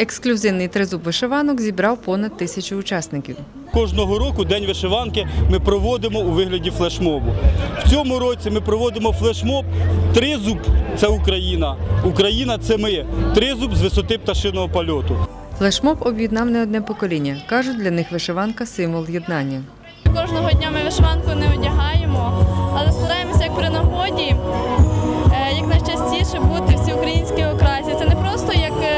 Ексклюзивний тризуб вишиванок зібрав понад 1000 учасників. Кожного року День вишиванки ми проводимо у вигляді флешмобу. В цьому році ми проводимо флешмоб «Тризуб – це Україна, Україна – це ми. Тризуб з висоти пташиного польоту». Флешмоб об'єднав не одне покоління. Кажуть, для них вишиванка – символ єднання. Кожного дня ми вишиванку не одягаємо, але стараємося як при нагоді, як найчастіше бути в цій українській окрасі. Це не просто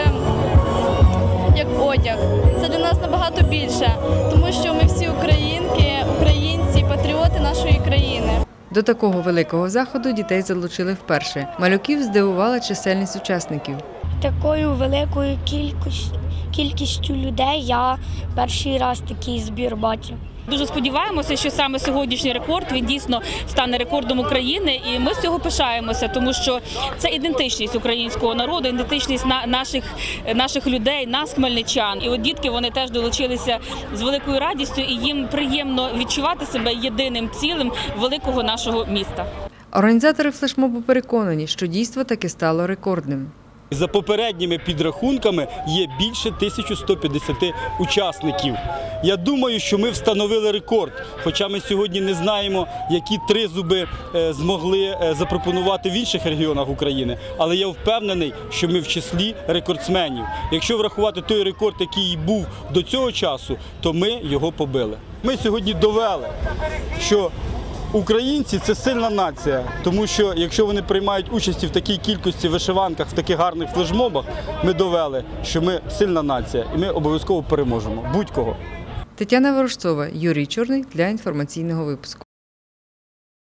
як одяг, це для нас набагато більше, тому що ми всі українки, українці, патріоти нашої країни. До такого великого заходу дітей залучили вперше. Малюків здивувала чисельність учасників. Такою великою кількістю людей я перший раз такий збір бачив. Дуже сподіваємося, що саме сьогоднішній рекорд, він дійсно стане рекордом України, і ми з цього пишаємося, тому що це ідентичність українського народу, ідентичність наших людей, нас, хмельничан. І от дітки, вони теж долучилися з великою радістю, і їм приємно відчувати себе єдиним цілим великого нашого міста. Організатори флешмобу переконані, що дійство таки стало рекордним. За попередніми підрахунками є більше 1150 учасників. Я думаю, що ми встановили рекорд, хоча ми сьогодні не знаємо, які тризуби змогли запропонувати в інших регіонах України. Але я впевнений, що ми в числі рекордсменів. Якщо врахувати той рекорд, який був до цього часу, то ми його побили. Ми сьогодні довели, що українці – це сильна нація, тому що якщо вони приймають участь в такій кількості вишиванках, в таких гарних флешмобах, ми довели, що ми сильна нація і ми обов'язково переможемо будь-кого. Тетяна Ворожцова, Юрій Чорний для інформаційного випуску.